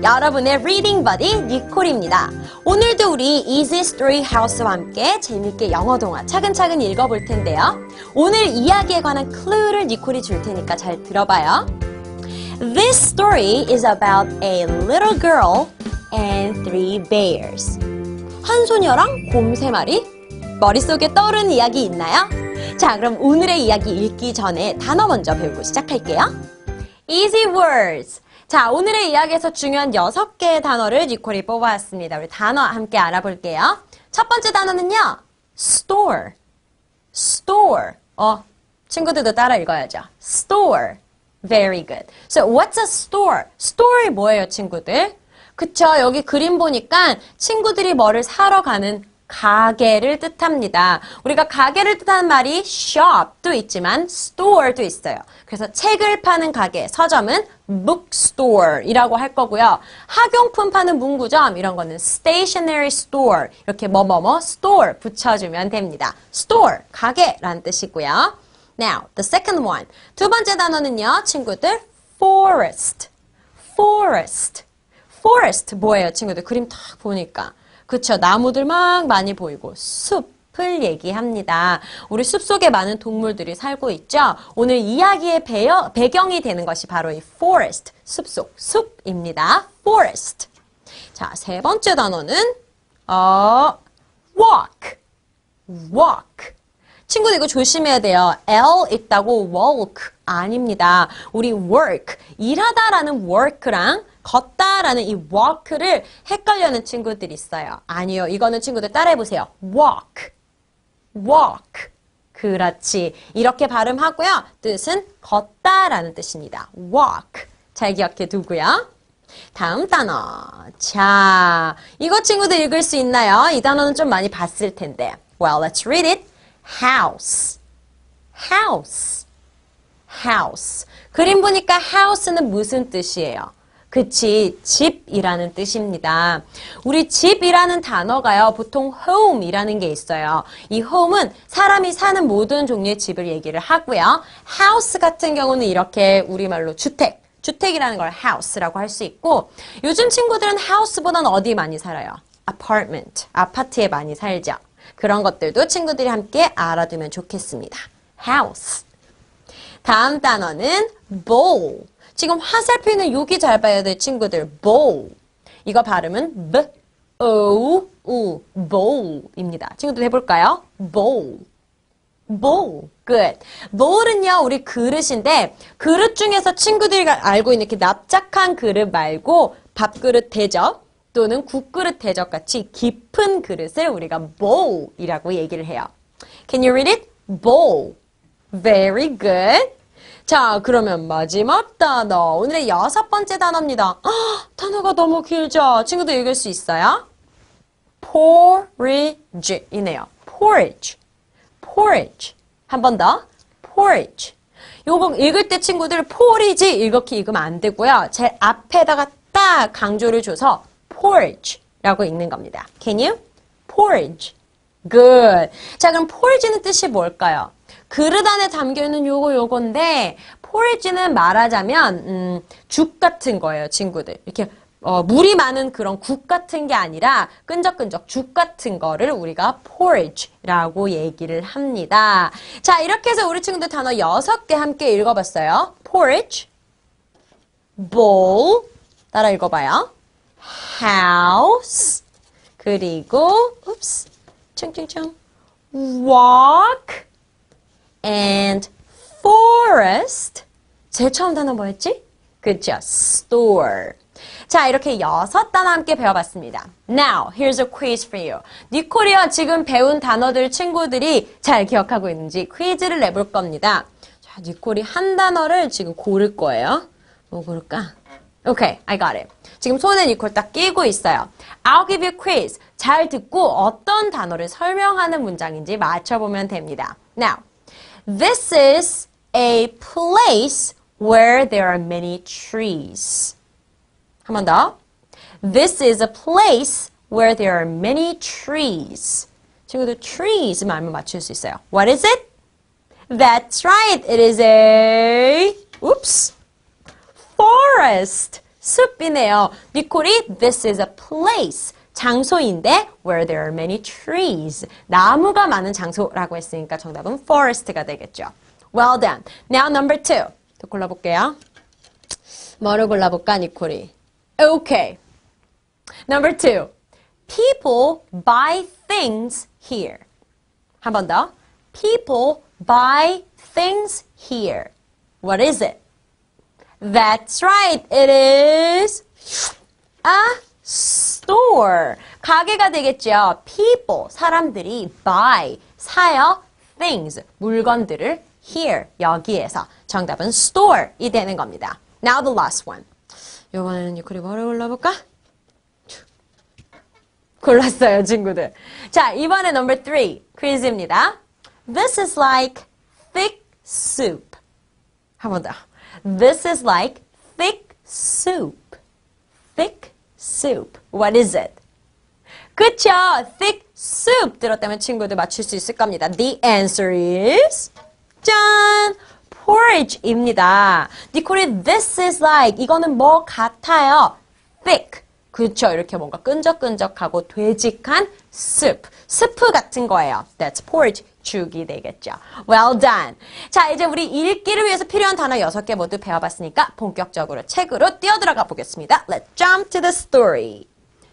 여러분의 리딩 버디 니콜입니다. 오늘도 우리 Easy Story House와 함께 재밌게 영어 동화 차근차근 읽어볼 텐데요. 오늘 이야기에 관한 클루를 니콜이 줄 테니까 잘 들어봐요. This story is about a little girl and three bears. 한 소녀랑 곰 세 마리? 머릿속에 떠오르는 이야기 있나요? 자, 그럼 오늘의 이야기 읽기 전에 단어 먼저 배우고 시작할게요. Easy words. 자, 오늘의 이야기에서 중요한 6개의 단어를 니콜이 뽑아왔습니다. 우리 단어 함께 알아볼게요. 첫 번째 단어는요. store. store. 친구들도 따라 읽어야죠. store. Very good. So, what's a store? store이 뭐예요, 친구들? 그쵸, 여기 그림 보니까 친구들이 뭐를 사러 가는 가게를 뜻합니다. 우리가 가게를 뜻하는 말이 shop도 있지만 store도 있어요. 그래서 책을 파는 가게, 서점은 bookstore이라고 할 거고요. 학용품 파는 문구점 이런 거는 stationery store 이렇게 뭐뭐뭐 store 붙여주면 됩니다. store, 가게라는 뜻이고요. Now, the second one. 두 번째 단어는요, 친구들 forest. forest. forest 뭐예요, 친구들? 그림 딱 보니까. 그쵸, 나무들 막 많이 보이고 숲을 얘기합니다. 우리 숲속에 많은 동물들이 살고 있죠. 오늘 이야기의 배경이 되는 것이 바로 이 forest, 숲속, 숲입니다. forest. 자, 세 번째 단어는 walk. walk. 친구들 이거 조심해야 돼요. L 있다고 walk 아닙니다. 우리 work, 일하다라는 work랑 걷다라는 이 walk를 헷갈려는 친구들이 있어요. 아니요. 이거는 친구들 따라해보세요. walk. walk. 그렇지. 이렇게 발음하고요. 뜻은 걷다라는 뜻입니다. walk. 잘 기억해 두고요. 다음 단어. 자, 이거 친구들 읽을 수 있나요? 이 단어는 좀 많이 봤을 텐데. Well, let's read it. house. house. house. 그림 보니까 house는 무슨 뜻이에요? 그치, 집이라는 뜻입니다. 우리 집이라는 단어가요, 보통 home이라는 게 있어요. 이 home은 사람이 사는 모든 종류의 집을 얘기를 하고요. house 같은 경우는 이렇게 우리말로 주택, 주택이라는 걸 house라고 할 수 있고, 요즘 친구들은 house보다는 어디 많이 살아요? apartment, 아파트에 많이 살죠. 그런 것들도 친구들이 함께 알아두면 좋겠습니다. house. 다음 단어는 bowl. 지금 화살표는 여기 잘 봐야 될 친구들. bowl. 이거 발음은 b-o-u, bowl입니다. 친구들 해볼까요? bowl. bowl. good. bowl은요, 우리 그릇인데 그릇 중에서 친구들이 알고 있는 이렇게 납작한 그릇 말고 밥그릇 대접 또는 국그릇 대접 같이 깊은 그릇을 우리가 bowl이라고 얘기를 해요. Can you read it? bowl. Very good. 자, 그러면 마지막 단어. 오늘의 6번째 단어입니다. 단어가 너무 길죠? 친구들 읽을 수 있어요? porridge 이네요. porridge. porridge. 한 번 더. porridge. 요거 읽을 때 친구들 porridge 이렇게 읽으면 안 되고요. 제 앞에다가 딱 강조를 줘서 porridge라고 읽는 겁니다. Can you? porridge. good. 자, 그럼 porridge는 뜻이 뭘까요? 그릇 안에 담겨있는 요건데 porridge는 말하자면 죽 같은 거예요, 친구들. 이렇게 물이 많은 그런 국 같은 게 아니라 끈적끈적 죽 같은 거를 우리가 porridge라고 얘기를 합니다. 자, 이렇게 해서 우리 친구들 단어 6개 함께 읽어봤어요. porridge, bowl, 따라 읽어봐요. house, 그리고 층층층 walk, and forest. 제일 처음 단어 뭐였지? 그쵸? store. 자, 이렇게 6 단어 함께 배워봤습니다. Now, here's a quiz for you. 니콜이요, 지금 배운 단어들 친구들이 잘 기억하고 있는지 퀴즈를 내볼 겁니다. 자, 니콜이 한 단어를 지금 고를 거예요. 뭐 고를까? Okay, I got it. 지금 손에 니콜 딱 끼고 있어요. I'll give you a quiz. 잘 듣고 어떤 단어를 설명하는 문장인지 맞춰보면 됩니다. Now, this is a place where there are many trees. 한 번 더. This is a place where there are many trees. 친구들 trees 말만 맞출 수 있어요. What is it? That's right. It is a forest. 숲이네요. 니콜이 this is a place. 장소인데 where there are many trees. 나무가 많은 장소라고 했으니까 정답은 forest가 되겠죠. Well done. Now number 2. 또 골라볼게요. 뭐를 골라볼까, 니콜이? Okay. Number 2. People buy things here. 한 번 더. People buy things here. What is it? That's right. It is a store. 가게가 되겠죠. People, 사람들이 buy, 사요. things, 물건들을 here, 여기에서. 정답은 store이 되는 겁니다. Now the last one. 이번에는 유클이 뭐를 골라볼까? 골랐어요, 친구들. 자, 이번에 number 3. 퀴즈입니다. This is like thick soup. 한 번 더. This is like thick soup. Thick soup. What is it? 그쵸? Thick soup 들었다면 친구들 맞출 수 있을 겁니다. The answer is 짠! porridge입니다. 니콜이 this is like 이거는 뭐 같아요? thick. 그쵸? 이렇게 뭔가 끈적끈적하고 되직한 soup. 스프 같은 거예요. That's porridge. 죽이 되겠죠. Well done. 자, 이제 우리 읽기를 위해서 필요한 단어 6개 모두 배워봤으니까 본격적으로 책으로 뛰어들어가 보겠습니다. Let's jump to the story.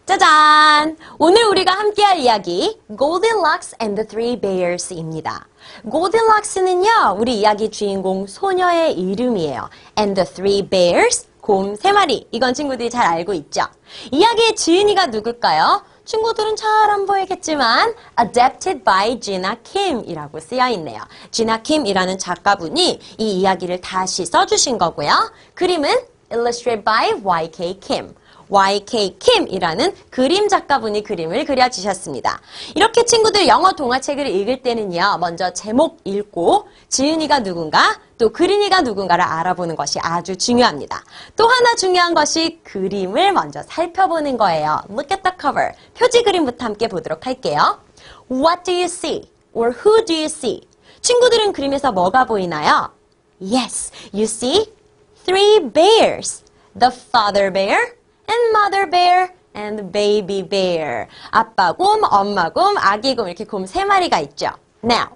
짜잔! 오늘 우리가 함께할 이야기 Goldilocks and the Three Bears입니다. Goldilocks는요, 우리 이야기 주인공 소녀의 이름이에요. And the Three Bears, 곰 3마리. 이건 친구들이 잘 알고 있죠? 이야기의 지은이가 누굴까요? 친구들은 잘 안 보이겠지만 adapted by Gina Kim이라고 쓰여있네요. Gina Kim이라는 작가분이 이 이야기를 다시 써주신 거고요. 그림은 illustrated by YK Kim. YK Kim이라는 그림 작가분이 그림을 그려주셨습니다. 이렇게 친구들 영어 동화책을 읽을 때는요. 먼저 제목 읽고 지은이가 누군가 또 그린이가 누군가를 알아보는 것이 아주 중요합니다. 또 하나 중요한 것이 그림을 먼저 살펴보는 거예요. Look at the cover. 표지 그림부터 함께 보도록 할게요. What do you see? Or who do you see? 친구들은 그림에서 뭐가 보이나요? Yes, you see three bears. The father bear and mother bear and baby bear. 아빠 곰, 엄마 곰, 아기 곰 이렇게 곰 3마리가 있죠. Now,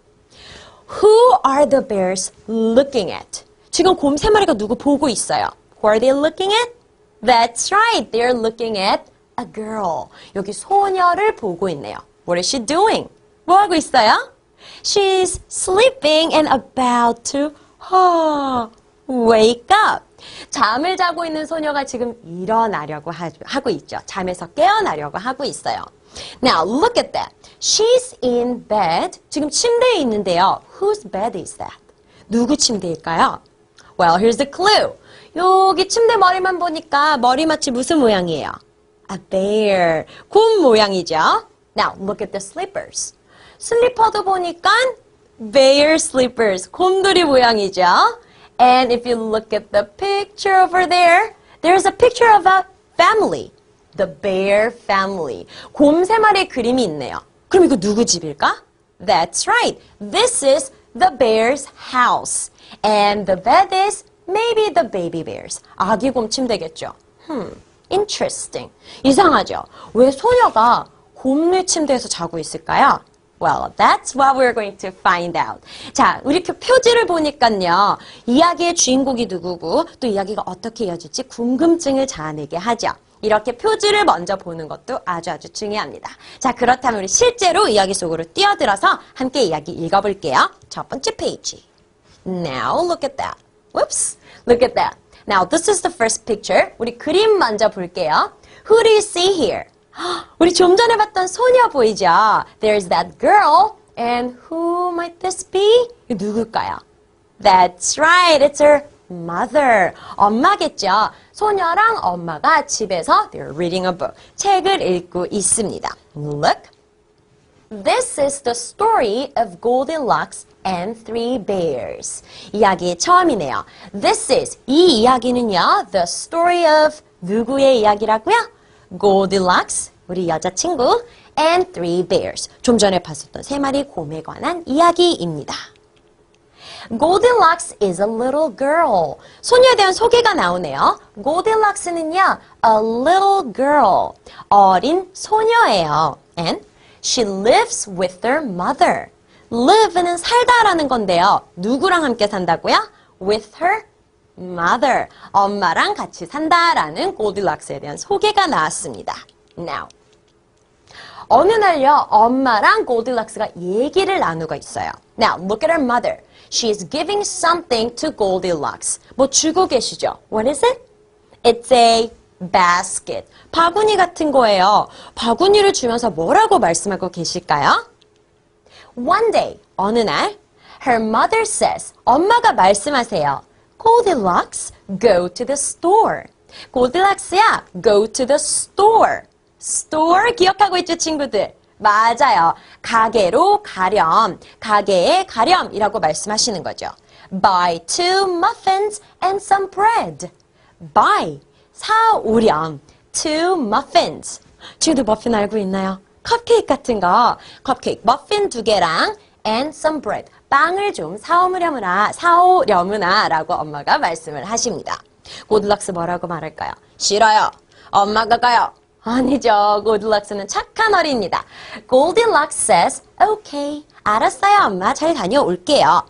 who are the bears looking at? 지금 곰 3마리가 누구 보고 있어요? Who are they looking at? That's right, they're looking at a girl. 여기 소녀를 보고 있네요. What is she doing? 뭐 하고 있어요? She's sleeping and about to wake up. 잠을 자고 있는 소녀가 지금 일어나려고 하고 있죠. 잠에서 깨어나려고 하고 있어요. Now, look at that. She's in bed. 지금 침대에 있는데요. Whose bed is that? 누구 침대일까요? Well, here's the clue. 여기 침대 머리만 보니까 머리맡이 무슨 모양이에요? A bear. 곰 모양이죠. Now, look at the slippers. 슬리퍼도 보니까 bear slippers. 곰돌이 모양이죠. And if you look at the picture over there, there's a picture of a family. The bear family. 곰 3마리의 그림이 있네요. 그럼 이거 누구 집일까? That's right. This is the bear's house. And the bed is maybe the baby bear's. 아기 곰 침대겠죠. Interesting. 이상하죠? 왜 소녀가 곰의 침대에서 자고 있을까요? Well, that's what we're going to find out. 자, 우리 표지를 보니까요. 이야기의 주인공이 누구고 또 이야기가 어떻게 이어질지 궁금증을 자아내게 하죠. 이렇게 표지를 먼저 보는 것도 아주 중요합니다. 자, 그렇다면 우리 실제로 이야기 속으로 뛰어들어서 함께 이야기 읽어볼게요. 첫 번째 페이지. Now, look at that. Whoops. Look at that. Now, this is the first picture. 우리 그림 먼저 볼게요. Who do you see here? 우리 좀 전에 봤던 소녀 보이죠? There's that girl. And who might this be? 누굴까요? That's right. It's her mother. 엄마겠죠. 소녀랑 엄마가 집에서 they're reading a book. 책을 읽고 있습니다. Look. This is the story of Goldilocks and Three Bears. 이야기의 처음이네요. This is, 이 이야기는요. The story of 누구의 이야기라고요? Goldilocks, 우리 여자친구, and Three Bears. 좀 전에 봤었던 3마리 곰에 관한 이야기입니다. Goldilocks is a little girl. 소녀에 대한 소개가 나오네요. Goldilocks는요, a little girl. 어린 소녀예요. And she lives with her mother. live는 살다라는 건데요. 누구랑 함께 산다고요? With her mother. 엄마랑 같이 산다라는 Goldilocks에 대한 소개가 나왔습니다. Now. 어느 날요, 엄마랑 Goldilocks가 얘기를 나누고 있어요. Now, look at her mother. She is giving something to Goldilocks. 뭐 주고 계시죠? What is it? It's a basket. 바구니 같은 거예요. 바구니를 주면서 뭐라고 말씀하고 계실까요? One day, 어느 날, her mother says, 엄마가 말씀하세요. Goldilocks, go to the store. Goldilocks야, go to the store. store 기억하고 있죠, 친구들? 맞아요. 가게로 가렴, 가게에 가렴이라고 말씀하시는 거죠. Buy 2 muffins and some bread. Buy, 사오렴, 2 muffins. 친구들 머핀 알고 있나요? 컵케이크 같은 거. 컵케이크, 머핀 2개랑 and some bread. 빵을 좀 사오려무나 라고 엄마가 말씀을 하십니다. Goldilocks 뭐라고 말할까요? 싫어요. 엄마가 가요. 아니죠. Goldilocks는 착한 어린이다. Goldilocks says, okay, 알았어요, 엄마. 잘 다녀올게요.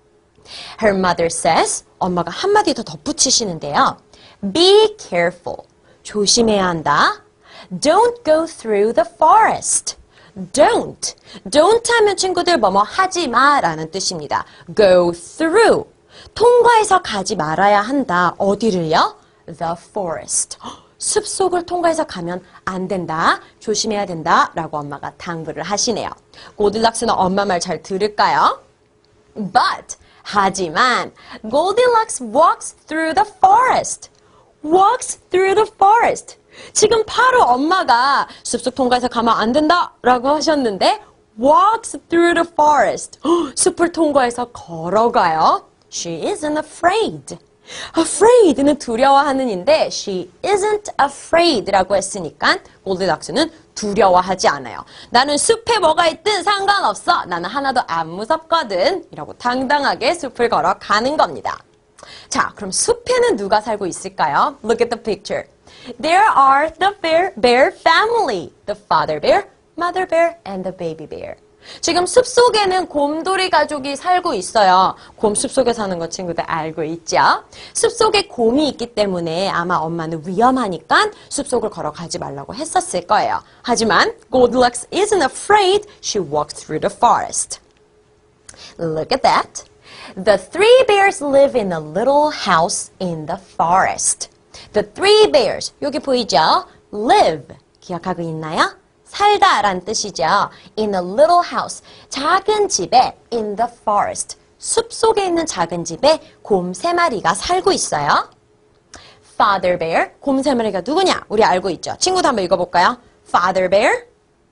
Her mother says, 엄마가 한마디 더 덧붙이시는데요. Be careful. 조심해야 한다. Don't go through the forest. Don't. Don't 하면 친구들 뭐뭐 하지 마라는 뜻입니다. Go through. 통과해서 가지 말아야 한다. 어디를요? The forest. 숲속을 통과해서 가면 안 된다. 조심해야 된다. 라고 엄마가 당부를 하시네요. Goldilocks는 엄마 말 잘 들을까요? But, 하지만 Goldilocks walks through the forest. Walks through the forest. 지금 바로 엄마가 숲속 통과해서 가면 안 된다. 라고 하셨는데 walks through the forest. 숲을 통과해서 걸어가요. She isn't afraid. afraid는 두려워하는인데 she isn't afraid라고 했으니까 Goldilocks는 두려워하지 않아요. 나는 숲에 뭐가 있든 상관없어. 나는 하나도 안 무섭거든. 이라고 당당하게 숲을 걸어가는 겁니다. 자, 그럼 숲에는 누가 살고 있을까요? Look at the picture. There are the bear family. The father bear, mother bear, and the baby bear. 지금 숲속에는 곰돌이 가족이 살고 있어요. 곰 숲속에 사는 거 친구들 알고 있죠? 숲속에 곰이 있기 때문에 아마 엄마는 위험하니까 숲속을 걸어가지 말라고 했었을 거예요. 하지만 Goldilocks isn't afraid. She walks through the forest. Look at that. The 3 bears live in a little house in the forest. The 3 bears, 여기 보이죠? live, 기억하고 있나요? 살다란 뜻이죠. In a little house, 작은 집에 in the forest, 숲속에 있는 작은 집에 곰 3마리가 살고 있어요. Father bear, 곰 3마리가 누구냐? 우리 알고 있죠. 친구도 한번 읽어볼까요? Father bear,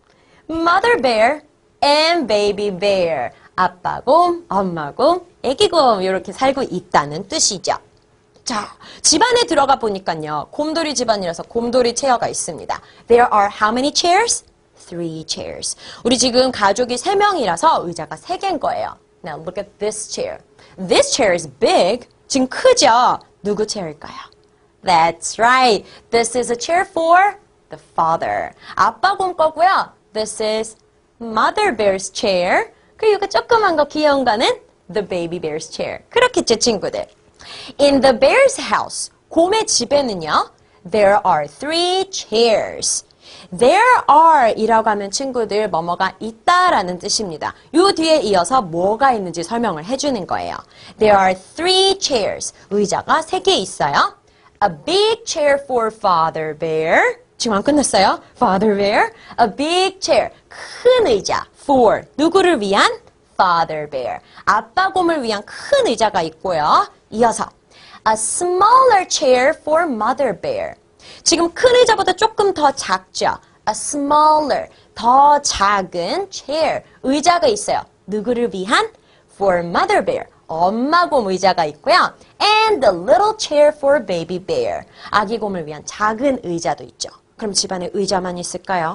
mother bear, and baby bear. 아빠 곰, 엄마 곰, 애기 곰 이렇게 살고 있다는 뜻이죠. 자, 집안에 들어가 보니까요. 곰돌이 집안이라서 곰돌이 체어가 있습니다. There are how many chairs? 3 chairs. 우리 지금 가족이 3명이라서 의자가 3개인 거예요. Now look at this chair. This chair is big. 지금 크죠? 누구 체어일까요? That's right. This is a chair for the father. 아빠 곰 거고요. This is mother bear's chair. 그리고 이거 조그만 거 귀여운 거는 the baby bear's chair. 그렇겠죠, 친구들? In the bear's house, 곰의 집에는요, there are 3 chairs. There are 이라고 하면 친구들 뭐뭐가 있다라는 뜻입니다. 요 뒤에 이어서 뭐가 있는지 설명을 해주는 거예요. There are 3 chairs. 의자가 3개 있어요. A big chair for Father Bear. 지금 안 끝났어요. Father Bear. A big chair. 큰 의자. For 누구를 위한? Father Bear. 아빠 곰을 위한 큰 의자가 있고요. 이어서 A smaller chair for Mother Bear. 지금 큰 의자보다 조금 더 작죠. A smaller, 더 작은 chair, 의자가 있어요. 누구를 위한? For Mother Bear, 엄마 곰 의자가 있고요. And the little chair for Baby Bear, 아기 곰을 위한 작은 의자도 있죠. 그럼 집안에 의자만 있을까요?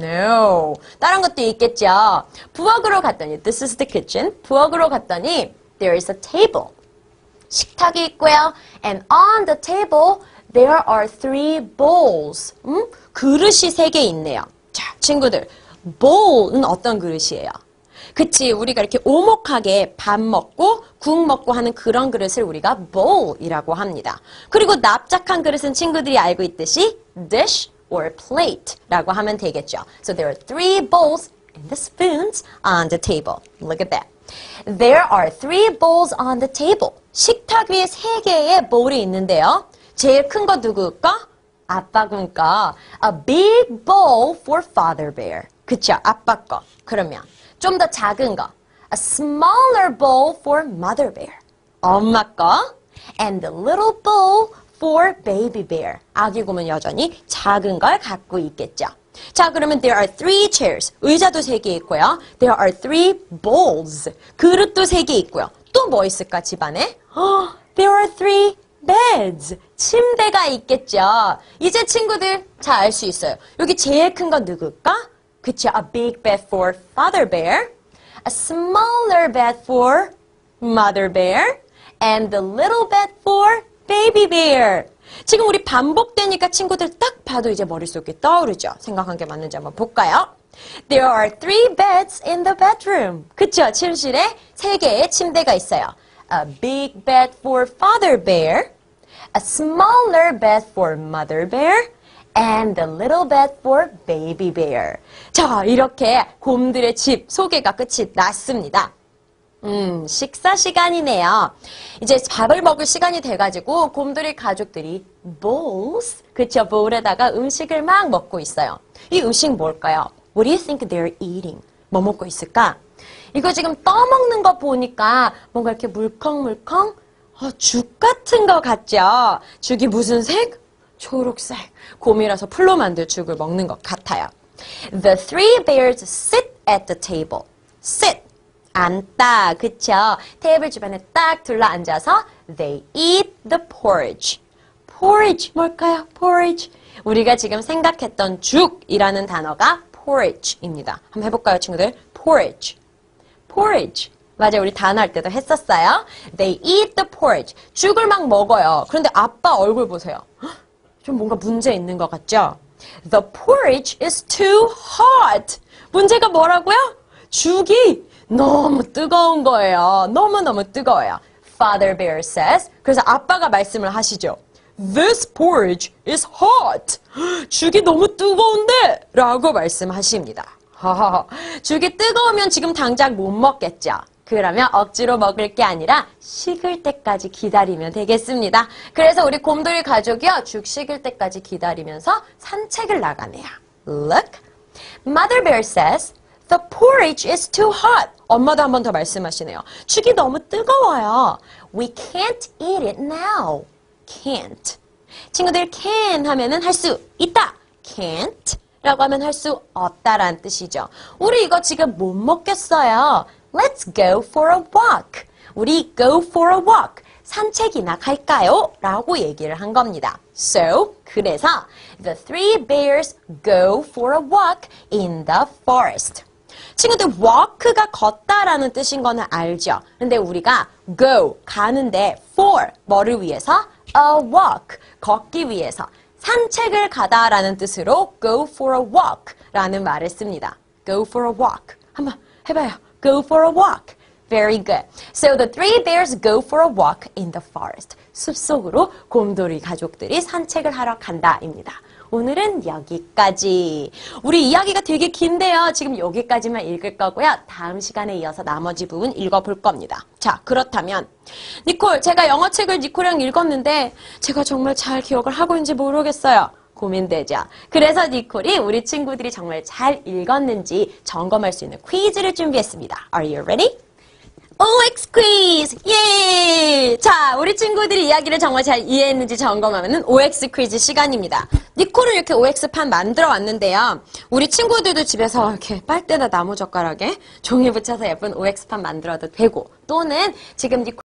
No. 다른 것도 있겠죠. 부엌으로 갔더니, this is the kitchen. 부엌으로 갔더니 there is a table. 식탁이 있고요. And on the table, there are 3 bowls. 그릇이 3개 있네요. 자, 친구들, bowl은 어떤 그릇이에요? 그치, 우리가 이렇게 오목하게 밥 먹고 국 먹고 하는 그런 그릇을 우리가 bowl이라고 합니다. 그리고 납작한 그릇은 친구들이 알고 있듯이 dish or plate라고 하면 되겠죠. So there are 3 bowls and the spoons on the table. Look at that. There are 3 bowls on the table. 식탁 위에 3개의 볼이 있는데요. 제일 큰 거 누구일까? 아빠 거니까 a big bowl for father bear. 그쵸? 아빠 거. 그러면 좀 더 작은 거. A smaller bowl for mother bear. 엄마 거. And a little bowl for baby bear. 아기 곰은 여전히 작은 걸 갖고 있겠죠. 자, 그러면 there are 3 chairs. 의자도 3개 있고요. There are 3 bowls. 그릇도 3개 있고요. 또 뭐 있을까, 집안에? There are 3 beds. 침대가 있겠죠. 이제 친구들 잘 알 수 있어요. 여기 제일 큰 건 누굴까? 그쵸? A big bed for father bear. A smaller bed for mother bear. And a little bed for baby bear. 지금 우리 반복되니까 친구들 딱 봐도 이제 머릿속에 떠오르죠? 생각한 게 맞는지 한번 볼까요? There are 3 beds in the bedroom. 그쵸? 침실에 3개의 침대가 있어요. A big bed for father bear, a smaller bed for mother bear, and a little bed for baby bear. 자, 이렇게 곰들의 집 소개가 끝이 났습니다. 식사 시간이네요. 이제 밥을 먹을 시간이 돼가지고 곰돌이 가족들이 bowls, 그쵸? 볼에다가 음식을 막 먹고 있어요. 이 음식 뭘까요? What do you think they're eating? 뭐 먹고 있을까? 이거 지금 떠먹는 거 보니까 뭔가 이렇게 물컹물컹 죽 같은 거 같죠? 죽이 무슨 색? 초록색. 곰이라서 풀로 만든 죽을 먹는 것 같아요. The 3 bears sit at the table. sit. 앉다, 그쵸? 테이블 주변에 딱 둘러 앉아서 they eat the porridge. porridge, 뭘까요? porridge. 우리가 지금 생각했던 죽이라는 단어가 porridge입니다. 한번 해볼까요, 친구들? porridge. porridge. 맞아요, 우리 단어 할 때도 했었어요. They eat the porridge. 죽을 막 먹어요. 그런데 아빠 얼굴 보세요. 좀 뭔가 문제 있는 것 같죠? The porridge is too hot. 문제가 뭐라고요? 죽이 너무 뜨거운 거예요. 너무너무 뜨거워요. Father Bear says. 그래서 아빠가 말씀을 하시죠. This porridge is hot. 죽이 너무 뜨거운데? 라고 말씀하십니다. 죽이 뜨거우면 지금 당장 못 먹겠죠. 그러면 억지로 먹을 게 아니라 식을 때까지 기다리면 되겠습니다. 그래서 우리 곰돌이 가족이요. 죽 식을 때까지 기다리면서 산책을 나가네요. Look. Mother Bear says, the porridge is too hot. 엄마도 한 번 더 말씀하시네요. 죽이 너무 뜨거워요. We can't eat it now. Can't. 친구들 can 하면은 할 수 있다. Can't 라고 하면 할 수 없다라는 뜻이죠. 우리 이거 지금 못 먹겠어요. Let's go for a walk. 우리 go for a walk. 산책이나 갈까요? 라고 얘기를 한 겁니다. So, 그래서 the 3 bears go for a walk in the forest. 친구들, walk가 걷다라는 뜻인 거는 알죠? 근데 우리가 go, 가는데 for, 뭐를 위해서? A walk, 걷기 위해서. 산책을 가다라는 뜻으로 go for a walk 라는 말을 씁니다. go for a walk. 한번 해봐요. go for a walk. Very good. So the 3 bears go for a walk in the forest. 숲속으로 곰돌이 가족들이 산책을 하러 간다입니다. 오늘은 여기까지. 우리 이야기가 되게 긴데요. 지금 여기까지만 읽을 거고요. 다음 시간에 이어서 나머지 부분 읽어볼 겁니다. 자, 그렇다면 니콜, 제가 영어책을 니콜이랑 읽었는데 제가 정말 잘 기억을 하고 있는지 모르겠어요. 고민되죠. 그래서 니콜이 우리 친구들이 정말 잘 읽었는지 점검할 수 있는 퀴즈를 준비했습니다. Are you ready? OX 퀴즈! 예! 자, 우리 친구들이 이야기를 정말 잘 이해했는지 점검하는 OX 퀴즈 시간입니다. 니콜은 이렇게 OX판 만들어 왔는데요. 우리 친구들도 집에서 이렇게 빨대나 나무젓가락에 종이 붙여서 예쁜 OX판 만들어도 되고, 또는 지금 니콜